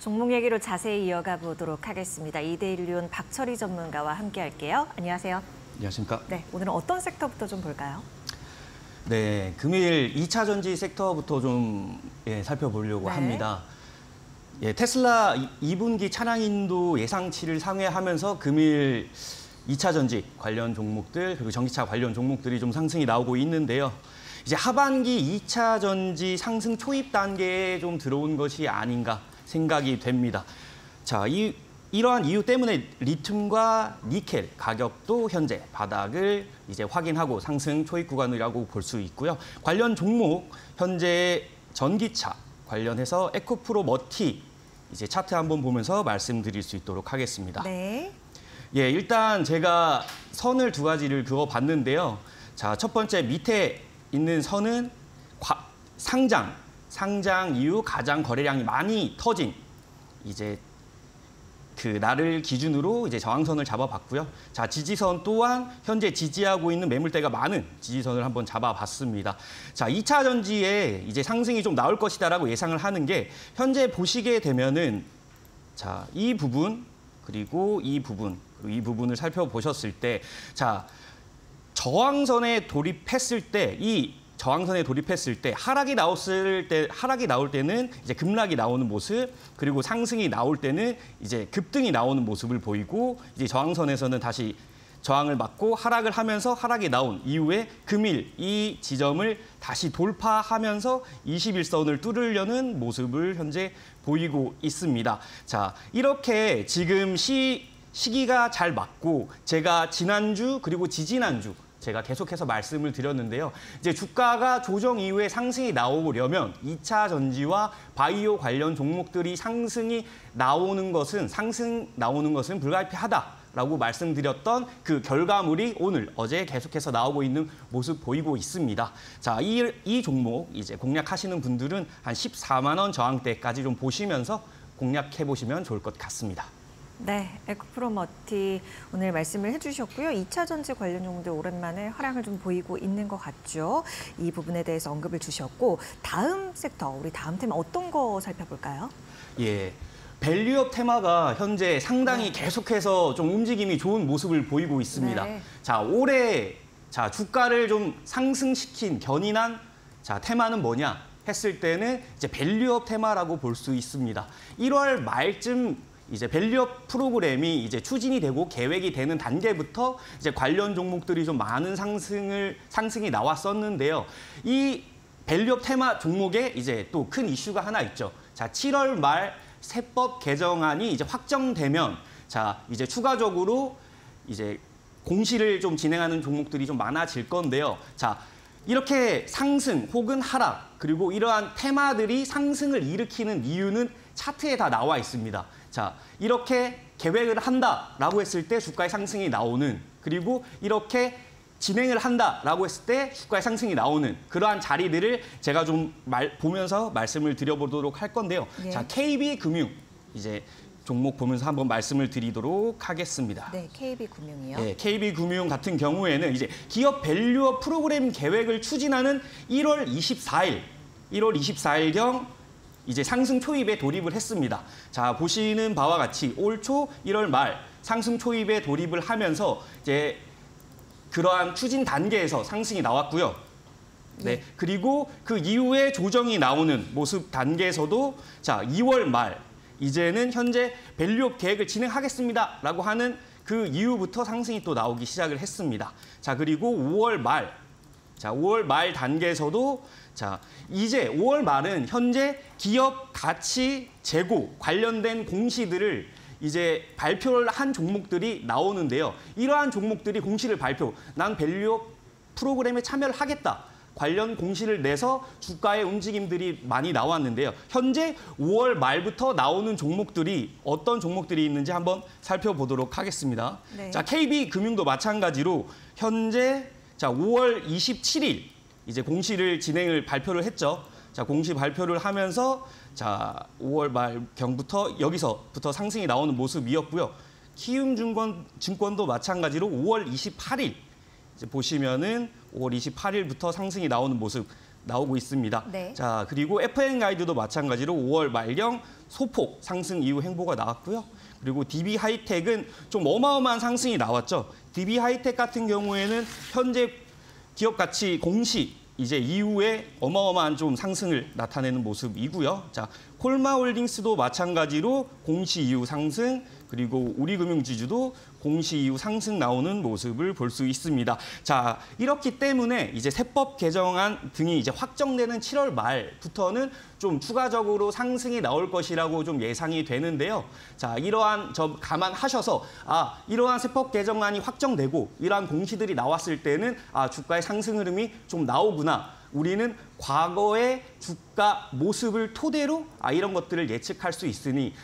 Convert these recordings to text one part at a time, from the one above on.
종목 얘기로 자세히 이어가 보도록 하겠습니다. 이데일리온 박철희 전문가와 함께할게요. 안녕하세요. 안녕하십니까. 네, 오늘은 어떤 섹터부터 좀 볼까요? 네, 금일 2차 전지 섹터부터 좀 살펴보려고 합니다. 테슬라 2분기 차량 인도 예상치를 상회하면서 금일 2차 전지 관련 종목들 그리고 전기차 관련 종목들이 좀 상승이 나오고 있는데요. 이제 하반기 2차 전지 상승 초입 단계에 좀 들어온 것이 아닌가 생각이 됩니다. 자, 이러한 이유 때문에 리튬과 니켈 가격도 현재 바닥을 이제 확인하고 상승 초입 구간이라고 볼 수 있고요. 관련 종목 현재 전기차 관련해서 에코프로 머티 이제 차트 한번 보면서 말씀드릴 수 있도록 하겠습니다. 네. 예, 일단 제가 선을 두 가지를 그어봤는데요. 자, 첫 번째 밑에 있는 선은 상장 이후 가장 거래량이 많이 터진 이제 그 날을 기준으로 이제 저항선을 잡아봤고요. 자, 지지선 또한 현재 지지하고 있는 매물대가 많은 지지선을 한번 잡아봤습니다. 자, 2차 전지에 이제 상승이 좀 나올 것이다라고 예상을 하는 게 현재 보시게 되면은 자, 이 부분 그리고 이 부분을 살펴보셨을 때 자, 저항선에 돌입했을 때 하락이 나올 때는 이제 급락이 나오는 모습, 그리고 상승이 나올 때는 이제 급등이 나오는 모습을 보이고, 이제 저항선에서는 다시 저항을 맞고 하락을 하면서 하락이 나온 이후에 금일 이 지점을 다시 돌파하면서 21선을 뚫으려는 모습을 현재 보이고 있습니다. 자, 이렇게 지금 시기가 잘 맞고 제가 지난주 그리고 지지난주 제가 계속해서 말씀을 드렸는데요. 이제 주가가 조정 이후에 상승이 나오려면 2차 전지와 바이오 관련 종목들이 상승 나오는 것은 불가피하다라고 말씀드렸던 그 결과물이 어제 계속해서 나오고 있는 모습 보이고 있습니다. 자, 이 종목 이제 공략하시는 분들은 한 14만 원 저항대까지 좀 보시면서 공략해 보시면 좋을 것 같습니다. 네, 에코프로 머티 오늘 말씀을 해주셨고요. 2차 전지 관련 종목들 오랜만에 하락을 좀 보이고 있는 것 같죠. 이 부분에 대해서 언급을 주셨고, 다음 섹터, 우리 다음 테마 어떤 거 살펴볼까요? 예, 밸류업 테마가 현재 상당히 계속해서 좀 움직임이 좋은 모습을 보이고 있습니다. 네. 자, 올해 주가를 좀 상승시킨 견인한 테마는 뭐냐 했을 때는 이제 밸류업 테마라고 볼 수 있습니다. 1월 말쯤 이제 밸류업 프로그램이 이제 추진이 되고 계획이 되는 단계부터 이제 관련 종목들이 좀 많은 상승이 나왔었는데요. 이 밸류업 테마 종목에 이제 또 큰 이슈가 하나 있죠. 자, 7월 말 세법 개정안이 이제 확정되면 이제 추가적으로 이제 공시를 좀 진행하는 종목들이 좀 많아질 건데요. 자, 이렇게 상승 혹은 하락 그리고 이러한 테마들이 상승을 일으키는 이유는 차트에 다 나와 있습니다. 자, 이렇게 계획을 한다라고 했을 때 주가의 상승이 나오는, 그리고 이렇게 진행을 한다라고 했을 때 주가의 상승이 나오는 그러한 자리들을 제가 좀 보면서 말씀을 드려보도록 할 건데요. 예. 자, KB금융 이제 종목 보면서 한번 말씀을 드리도록 하겠습니다. 네, KB금융이요. 네, KB금융 같은 경우에는 이제 기업 밸류업 프로그램 계획을 추진하는 1월 24일경 이제 상승 초입에 돌입을 했습니다. 자, 보시는 바와 같이 올 초 1월 말 상승 초입에 돌입을 하면서 이제 그러한 추진 단계에서 상승이 나왔고요. 네, 그리고 그 이후에 조정이 나오는 모습 단계에서도 2월 말 이제는 현재 밸류업 계획을 진행하겠습니다라고 하는 그 이후부터 상승이 또 나오기 시작을 했습니다. 자, 그리고 5월 말 단계에서도 이제 5월 말은 현재 기업 가치 재고 관련된 공시들을 이제 발표를 한 종목들이 나오는데요. 이러한 종목들이 공시를 난 밸류업 프로그램에 참여를 하겠다. 관련 공시를 내서 주가의 움직임들이 많이 나왔는데요. 현재 5월 말부터 나오는 종목들이 어떤 종목들이 있는지 한번 살펴보도록 하겠습니다. 네. 자, KB금융도 마찬가지로 현재 5월 27일 이제 공시를 발표를 했죠. 자, 공시 발표를 하면서 5월 말경부터 여기서부터 상승이 나오는 모습이었고요. 키움증권도 마찬가지로 5월 28일 이제 보시면은 5월 28일부터 상승이 나오는 모습 나오고 있습니다. 네. 자, 그리고 FN 가이드도 마찬가지로 5월 말경 소폭 상승 이후 행보가 나왔고요. 그리고 DB 하이텍은 좀 어마어마한 상승이 나왔죠. DB 하이텍 같은 경우에는 현재 기업 가치 공시 이제 이후에 어마어마한 좀 상승을 나타내는 모습이고요. 자, 콜마홀딩스도 마찬가지로 공시 이후 상승, 그리고 우리금융지주도 공시 이후 상승 나오는 모습을 볼 수 있습니다. 자, 이렇기 때문에 이제 세법 개정안 등이 이제 확정되는 7월 말부터는 좀 추가적으로 상승이 나올 것이라고 좀 예상이 되는데요. 자, 이러한 점 감안하셔서 이러한 세법 개정안이 확정되고 이러한 공시들이 나왔을 때는 주가의 상승 흐름이 좀 나오구나. 우리는 과거의 주가 모습을 토대로 이런 것들을 예측할 수 있으니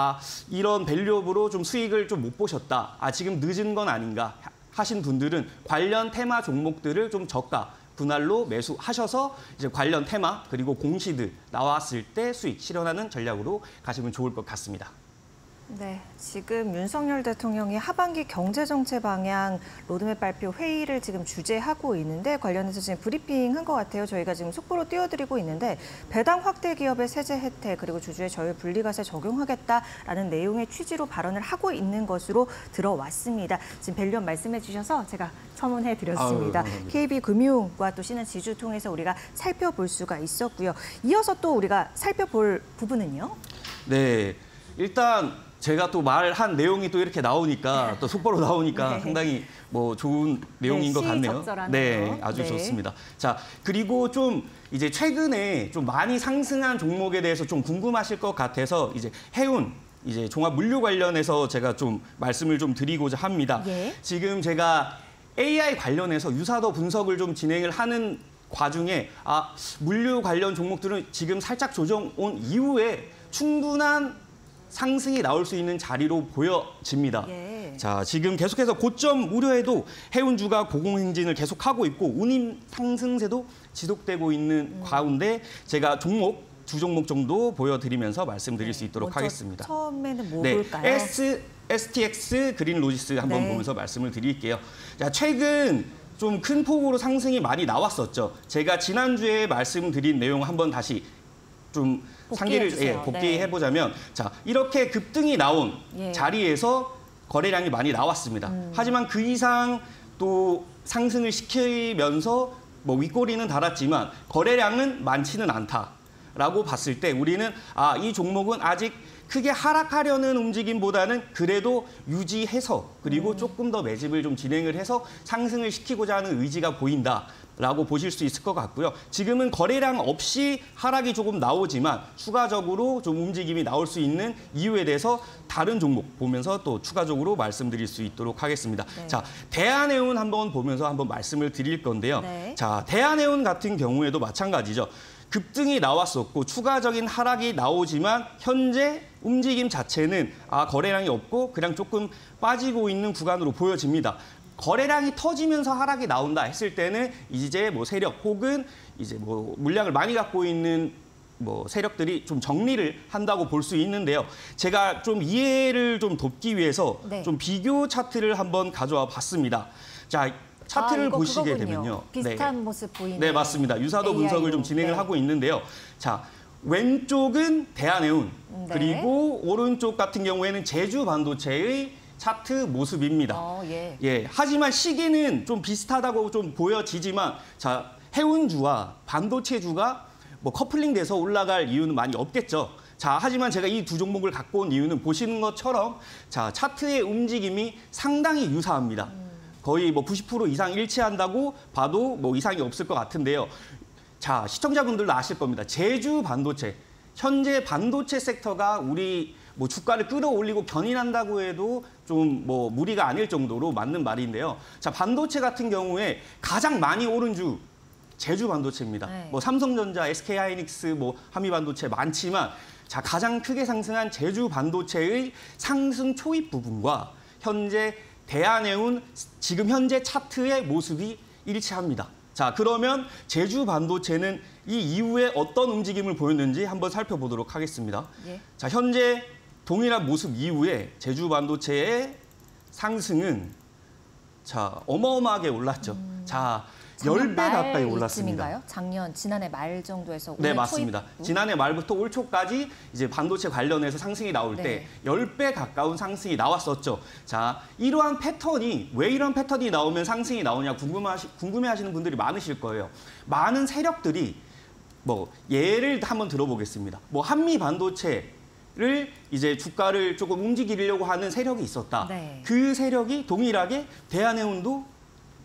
이런 밸류업으로 좀 수익을 좀 못 보셨다. 지금 늦은 건 아닌가 하신 분들은 관련 테마 종목들을 좀 저가 분할로 매수하셔서 이제 관련 테마 그리고 공시들 나왔을 때 수익 실현하는 전략으로 가시면 좋을 것 같습니다. 네, 지금 윤석열 대통령이 하반기 경제정책 방향 로드맵 발표 회의를 지금 주재하고 있는데 관련해서 지금 브리핑한 것 같아요. 저희가 지금 속보로 띄워드리고 있는데 배당 확대 기업의 세제 혜택 그리고 주주의 저율 분리과세 적용하겠다라는 내용의 취지로 발언을 하고 있는 것으로 들어왔습니다. 지금 밸류업 말씀해 주셔서 제가 첨언해 드렸습니다. KB금융과 또 신한지주 통해서 우리가 살펴볼 수가 있었고요. 이어서 또 우리가 살펴볼 부분은요? 네, 일단 제가 또 말한 내용이 또 이렇게 나오니까 또 속보로 나오니까 네. 상당히 뭐 좋은 내용인 것 같네요. 시의적절하네요. 네, 아주 네. 좋습니다. 자, 그리고 좀 이제 최근에 좀 많이 상승한 종목에 대해서 좀 궁금하실 것 같아서 이제 해운 이제 종합 물류 관련해서 제가 좀 말씀을 좀 드리고자 합니다. 예. 지금 제가 AI 관련해서 유사도 분석을 좀 진행을 하는 과중에 물류 관련 종목들은 지금 살짝 조정 온 이후에 충분한 상승이 나올 수 있는 자리로 보여집니다. 예. 자, 지금 계속해서 고점 우려에도 해운주가 고공행진을 계속하고 있고 운임 상승세도 지속되고 있는 가운데 제가 두 종목 정도 보여드리면서 말씀드릴 수 있도록 하겠습니다. 처음에는 뭐 네, 볼까요? STX 그린 로지스 한번 네. 보면서 말씀을 드릴게요. 자, 최근 좀 큰 폭으로 상승이 많이 나왔었죠. 제가 지난주에 말씀드린 내용 한번 다시 좀 상기를 복귀해보자면 자, 이렇게 급등이 나온 자리에서 거래량이 많이 나왔습니다. 하지만 그 이상 또 상승을 시키면서 뭐 윗꼬리는 달았지만 거래량은 많지는 않다라고 봤을 때 우리는 이 종목은 아직 크게 하락하려는 움직임보다는 그래도 유지해서 그리고 조금 더 매집을 좀 진행을 해서 상승을 시키고자 하는 의지가 보인다라고 보실 수 있을 것 같고요. 지금은 거래량 없이 하락이 조금 나오지만 추가적으로 좀 움직임이 나올 수 있는 이유에 대해서 다른 종목 보면서 또 추가적으로 말씀드릴 수 있도록 하겠습니다. 네. 자, 대한해운 한번 보면서 한번 말씀을 드릴 건데요. 네. 자, 대한해운 같은 경우에도 마찬가지죠. 급등이 나왔었고 추가적인 하락이 나오지만 현재 움직임 자체는 거래량이 없고 그냥 조금 빠지고 있는 구간으로 보여집니다. 거래량이 터지면서 하락이 나온다 했을 때는 이제 뭐 세력 혹은 이제 뭐 물량을 많이 갖고 있는 뭐 세력들이 좀 정리를 한다고 볼 수 있는데요. 제가 좀 이해를 좀 돕기 위해서 좀 비교 차트를 한번 가져와 봤습니다. 자, 차트를 보시게 그거군요. 되면요. 비슷한 모습 보이네요. 네, 맞습니다. 유사도 AI로. 분석을 좀 진행을 하고 있는데요. 자, 왼쪽은 대한해운, 그리고 오른쪽 같은 경우에는 제주 반도체의 차트 모습입니다. 예, 하지만 시기는 좀 비슷하다고 좀 보여지지만 자, 해운주와 반도체주가 뭐 커플링돼서 올라갈 이유는 많이 없겠죠. 자, 하지만 제가 이 두 종목을 갖고 온 이유는 보시는 것처럼 자, 차트의 움직임이 상당히 유사합니다. 거의 뭐 90% 이상 일치한다고 봐도 뭐 이상이 없을 것 같은데요. 자, 시청자분들도 아실 겁니다. 제주 반도체, 현재 반도체 섹터가 우리 뭐 주가를 끌어올리고 견인한다고 해도 좀 뭐 무리가 아닐 정도로 맞는 말인데요. 자, 반도체 같은 경우에 가장 많이 오른 주 제주 반도체입니다. 뭐 삼성전자, SK하이닉스, 뭐 한미반도체 많지만 자, 가장 크게 상승한 제주 반도체의 상승 초입 부분과 현재 대한해운 지금 현재 차트의 모습이 일치합니다. 자, 그러면 제주 반도체는 이 이후에 어떤 움직임을 보였는지 한번 살펴보도록 하겠습니다. 자, 현재 동일한 모습 이후에 제주 반도체의 상승은 자, 어마어마하게 올랐죠. 자, 작년 10배 가까이 말 올랐습니다. 이쯤인가요? 지난해 말 정도에서 네, 올해 맞습니다. 지난해 말부터 올 초까지 이제 반도체 관련해서 상승이 나올 때 10배 가까운 상승이 나왔었죠. 자, 이러한 패턴이 왜 이런 패턴이 나오면 상승이 나오냐 궁금해하시는 분들이 많으실 거예요. 많은 세력들이 뭐 예를 한번 들어보겠습니다. 뭐 한미 반도체를 이제 주가를 조금 움직이려고 하는 세력이 있었다. 네. 그 세력이 동일하게 대한해운도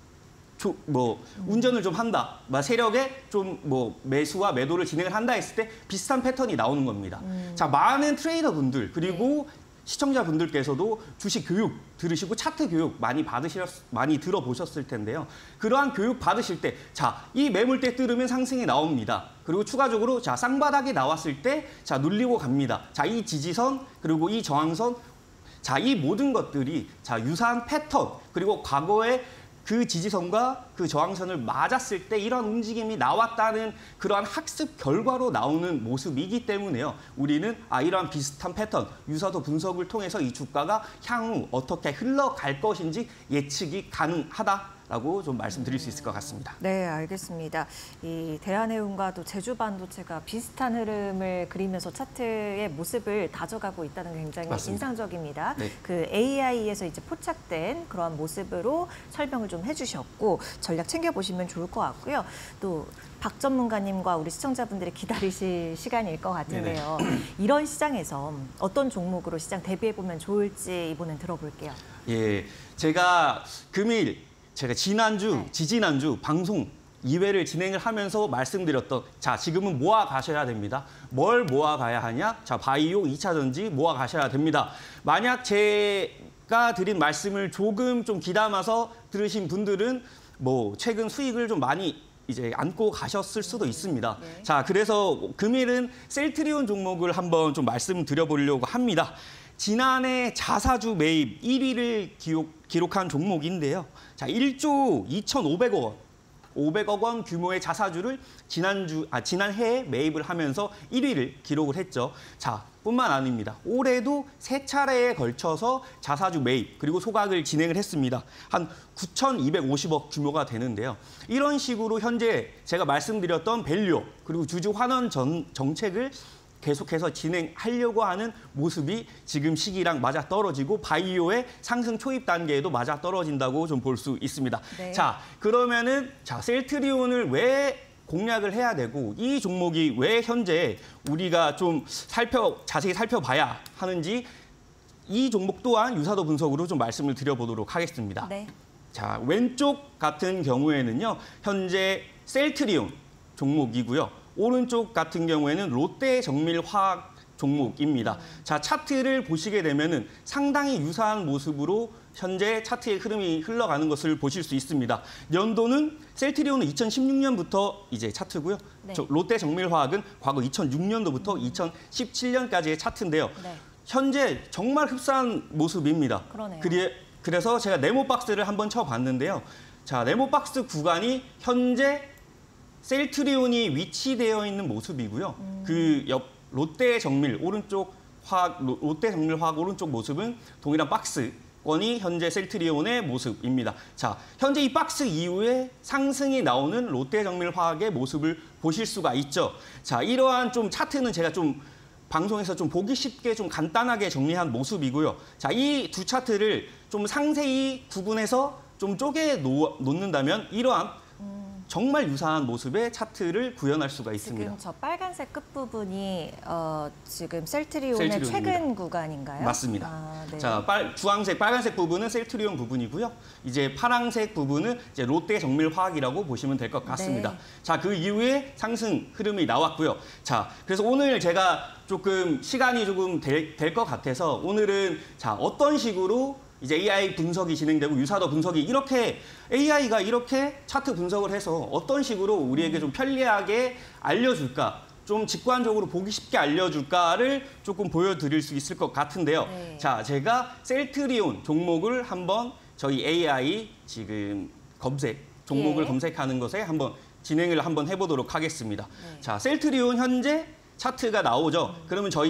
운전을 좀 한다, 세력에 좀 매수와 매도를 진행을 한다 했을 때 비슷한 패턴이 나오는 겁니다. 자, 많은 트레이더 분들 그리고 시청자분들께서도 주식 교육 들으시고 차트 교육 많이 들어보셨을 텐데요. 그러한 교육 받으실 때, 자, 이 매물대 뚫으면 상승이 나옵니다. 그리고 추가적으로 자, 쌍바닥이 나왔을 때, 자, 눌리고 갑니다. 자, 이 지지선 그리고 이 저항선, 자, 이 모든 것들이 자, 유사한 패턴 그리고 과거에 그 지지선과 그 저항선을 맞았을 때 이런 움직임이 나왔다는 그러한 학습 결과로 나오는 모습이기 때문에요. 우리는 이러한 비슷한 패턴, 유사도 분석을 통해서 이 주가가 향후 어떻게 흘러갈 것인지 예측이 가능하다라고 좀 말씀드릴 수 있을 것 같습니다. 네, 알겠습니다. 이 대한해운과도 제주반도체가 비슷한 흐름을 그리면서 차트의 모습을 다져가고 있다는 게 굉장히 맞습니다. 인상적입니다. 네. 그 AI에서 이제 포착된 그러한 모습으로 설명을 좀 해주셨고 전략 챙겨보시면 좋을 것 같고요. 또 박 전문가님과 우리 시청자분들이 기다리실 시간일 것 같은데요. 이런 시장에서 어떤 종목으로 시장 대비해보면 좋을지 이번엔 들어볼게요. 예, 제가 지난주, 지지난주 방송 2회를 진행을 하면서 말씀드렸던, 자, 지금은 모아 가셔야 됩니다. 뭘 모아 가야 하냐? 자, 바이오, 2차 전지 모아 가셔야 됩니다. 만약 제가 드린 말씀을 조금 좀 귀담아서 들으신 분들은 최근 수익을 좀 많이 이제 안고 가셨을 수도 있습니다. 네. 자, 그래서 금일은 셀트리온 종목을 한번 좀 말씀드려보려고 합니다. 지난해 자사주 매입 1위를 기록한 종목인데요. 자, 1조 2,500억 원, 500억 원 규모의 자사주를 지난해에 매입을 하면서 1위를 기록을 했죠. 자, 뿐만 아닙니다. 올해도 3차례에 걸쳐서 자사주 매입 그리고 소각을 진행을 했습니다. 한 9,250억 규모가 되는데요. 이런 식으로 현재 제가 말씀드렸던 밸류업 그리고 주주 환원 정책을 계속해서 진행하려고 하는 모습이 지금 시기랑 맞아떨어지고 바이오의 상승 초입 단계에도 맞아떨어진다고 좀 볼 수 있습니다. 네. 자, 그러면은 셀트리온을 왜 공략을 해야 되고 이 종목이 왜 현재 우리가 좀 자세히 살펴봐야 하는지 이 종목 또한 유사도 분석으로 좀 말씀을 드려보도록 하겠습니다. 네. 자, 왼쪽 같은 경우에는요. 현재 셀트리온 종목이고요. 오른쪽 같은 경우에는 롯데정밀화학 종목입니다. 자, 차트를 보시게 되면은 상당히 유사한 모습으로 현재 차트의 흐름이 흘러가는 것을 보실 수 있습니다. 연도는 셀트리온은 2016년부터 이제 차트고요. 네. 롯데정밀화학은 과거 2006년도부터 2017년까지의 차트인데요. 네. 현재 정말 흡사한 모습입니다. 그러네요. 그래서 제가 네모박스를 한번 쳐봤는데요. 자, 네모박스 구간이 현재 셀트리온이 위치되어 있는 모습이고요. 그 옆 롯데정밀화학 오른쪽 모습은 동일한 박스권이 현재 셀트리온의 모습입니다. 자, 현재 이 박스 이후에 상승이 나오는 롯데정밀화학의 모습을 보실 수가 있죠. 자, 이러한 좀 차트는 제가 좀 방송에서 좀 보기 쉽게 좀 간단하게 정리한 모습이고요. 자, 이 두 차트를 좀 상세히 구분해서 좀 쪼개 놓는다면 이러한 정말 유사한 모습의 차트를 구현할 수가 있습니다. 지금 저 빨간색 끝부분이 지금 셀트리온의 셀트리온입니다. 최근 구간인가요? 맞습니다. 네. 자, 주황색, 빨간색 부분은 셀트리온 부분이고요. 이제 파란색 부분은 이제 롯데정밀화학이라고 보시면 될 것 같습니다. 네. 자, 그 이후에 상승 흐름이 나왔고요. 자, 그래서 오늘 제가 조금 시간이 조금 될 것 같아서 오늘은 자, 어떤 식으로 이제 AI 분석이 진행되고 유사도 분석이 AI가 이렇게 차트 분석을 해서 어떤 식으로 우리에게 좀 편리하게 알려줄까, 좀 직관적으로 보기 쉽게 알려줄까를 조금 보여드릴 수 있을 것 같은데요. 네. 자, 제가 셀트리온 종목을 한번 저희 AI 지금 종목을 예. 검색하는 것에 한번 진행을 한번 해보도록 하겠습니다. 네. 자, 셀트리온 현재 차트가 나오죠. 그러면 저희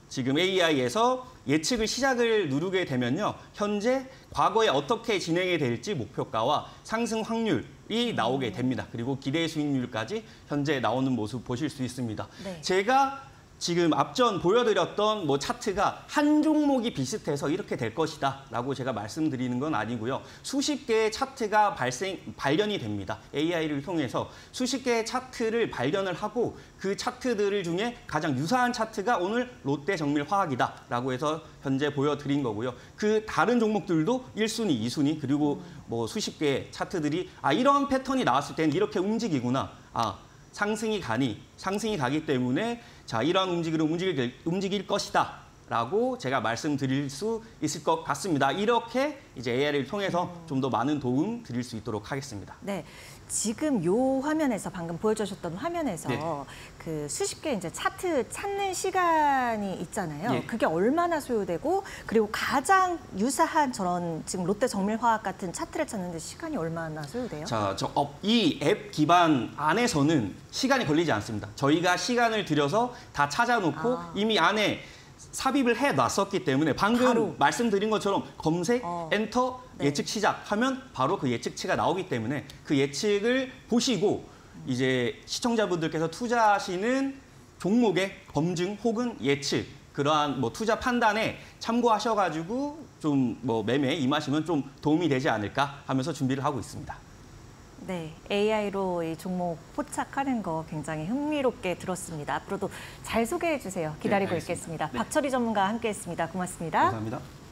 지금 AI에서 예측을 시작을 누르게 되면요. 현재 과거에 어떻게 진행이 될지 목표가와 상승 확률이 나오게 됩니다. 그리고 기대 수익률까지 현재 나오는 모습 보실 수 있습니다. 네. 제가 지금 앞전 보여드렸던 뭐 차트가 한 종목이 비슷해서 이렇게 될 것이다라고 제가 말씀드리는 건 아니고요. 수십 개의 차트가 발견이 됩니다. AI를 통해서 수십 개의 차트를 발견을 하고 그 차트들 중에 가장 유사한 차트가 오늘 롯데정밀화학이다라고 해서 현재 보여드린 거고요. 그 다른 종목들도 1순위, 2순위 그리고 뭐 수십 개의 차트들이 이런 패턴이 나왔을 때는 이렇게 움직이구나. 상승이 가기 때문에 자 이러한 움직임으로 움직일 것이다. 라고 제가 말씀드릴 수 있을 것 같습니다. 이렇게 이제 AI를 통해서 좀 더 많은 도움 드릴 수 있도록 하겠습니다. 네, 지금 요 화면에서 방금 보여주셨던 화면에서 네. 그 수십 개 이제 차트 찾는 시간이 있잖아요. 예. 그게 얼마나 소요되고 그리고 가장 유사한 저런 지금 롯데정밀화학 같은 차트를 찾는데 시간이 얼마나 소요돼요? 자, 이 앱 기반 안에서는 시간이 걸리지 않습니다. 저희가 시간을 들여서 다 찾아놓고 이미 안에 삽입을 해놨었기 때문에 방금 바로. 말씀드린 것처럼 검색, 엔터, 네. 예측 시작하면 바로 그 예측치가 나오기 때문에 그 예측을 보시고 이제 시청자분들께서 투자하시는 종목의 검증 혹은 예측 그러한 뭐 투자 판단에 참고하셔가지고 좀 뭐 매매에 임하시면 좀 도움이 되지 않을까 하면서 준비를 하고 있습니다. 네, AI로 이 종목 포착하는 거 굉장히 흥미롭게 들었습니다. 앞으로도 잘 소개해 주세요. 기다리고 알겠습니다. 있겠습니다. 네. 박철희 전문가와 함께했습니다. 고맙습니다. 감사합니다.